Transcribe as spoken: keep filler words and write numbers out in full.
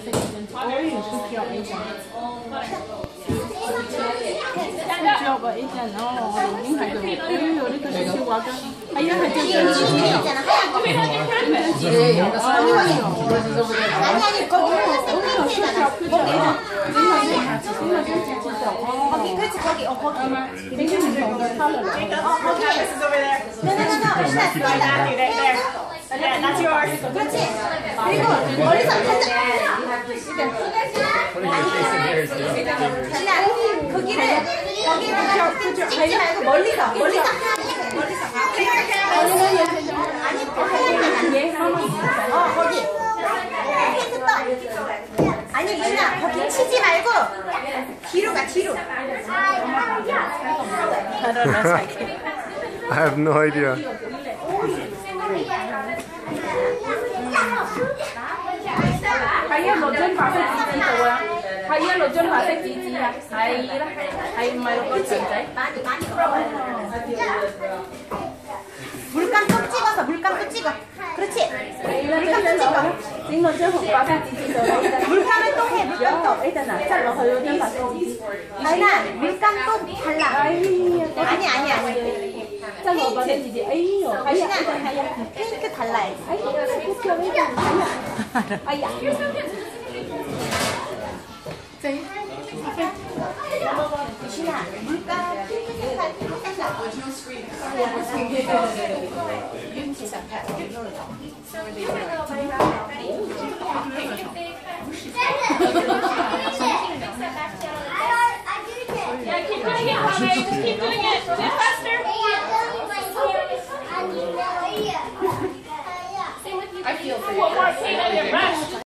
Ôi, good job, Ethan. Good job, Ethan. 어, những hạt được. Ôi, 우리 그 시시 와가. 아야, hạt được. 아니 아니 거기 거기 그렇지 거기 어 거기 굉장히 좋은 컬러로. 어 거기 Yeah, that's yours. 그렇지 그리고 멀리서 살짝 진아 거기를 거기를 찍지 말고 멀리서 멀리서 멀리서 아니 어 거기 힌트 떠 아니 유나 거기 치지 말고 뒤로 가 뒤로 I have no idea. Hay lột trên vào cái gì gì rồi à? Hay lột trên vào cái gì gì à? Hay đó, hay mày có chuyện đấy. 물감 또 찍어서 물감 또 찍어 그렇지 물감 또 찍어 Chính lột trên vào cái gì gì rồi. 물감을 또 해 물감 또 Ấy là chắc là hơi lột trên vào cái gì gì. 아니나 물감 또 달라 아니 아니 아니 chắc lột vào cái gì gì ấy rồi. Hay 유나 à, hay à. 핑크 달라야지 Ấy, good job, Ethan. Hay à. 유나 물감 핑크색깔 핑크색깔 Yeah, keep doing it, Javi. Just keep doing it. Do it faster. I feel for you. One more paint on your breath.